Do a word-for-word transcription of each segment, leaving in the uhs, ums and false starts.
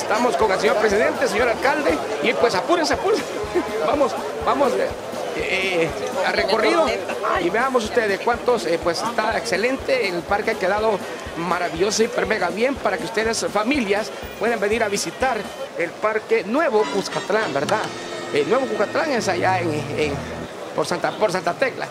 Estamos con el señor presidente, señor alcalde, y pues apúrense, apúrense. Vamos, vamos eh, eh, a recorrido y veamos ustedes cuántos, eh, pues está excelente, el parque ha quedado maravilloso y mega bien para que ustedes, familias, puedan venir a visitar el parque Nuevo Cuscatlán, ¿verdad? El Nuevo Cuscatlán es allá en, en, por, Santa, por Santa Tecla.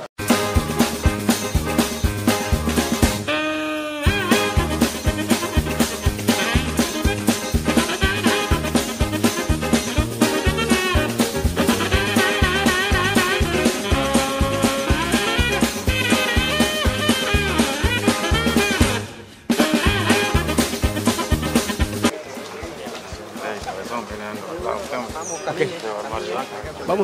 Okay. Vamos.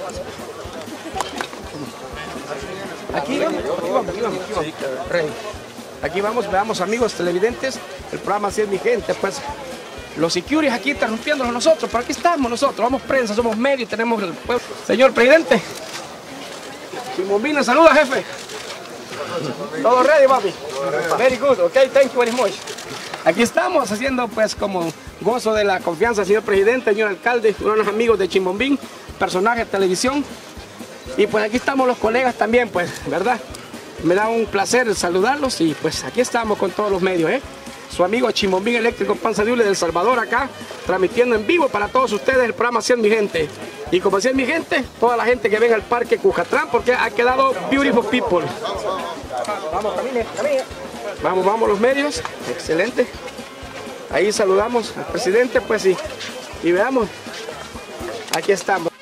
Aquí vamos, aquí vamos, aquí vamos, aquí vamos. Rey. Aquí vamos, veamos amigos televidentes, el programa Así es mi gente, pues los securities aquí interrumpiéndonos nosotros, pero aquí estamos nosotros, vamos prensa, somos medios, tenemos el pueblo. Señor presidente, Chimombina, saluda jefe. Todo ready, papi. Very good, ok, thank you very much. Aquí estamos haciendo pues como gozo de la confianza, señor presidente, señor alcalde, unos amigos de Chimombín, personajes de televisión. Y pues aquí estamos los colegas también, pues, ¿verdad? Me da un placer saludarlos y pues aquí estamos con todos los medios, ¿eh? Su amigo Chimombín Eléctrico Panza de Hule de El Salvador acá, transmitiendo en vivo para todos ustedes el programa Así es mi gente. Y como así es mi gente, toda la gente que venga al parque Cuscatlán, porque ha quedado beautiful people. Vamos, camine, camine. Vamos, vamos los medios, excelente. Ahí saludamos al presidente, pues, y, y veamos, aquí estamos.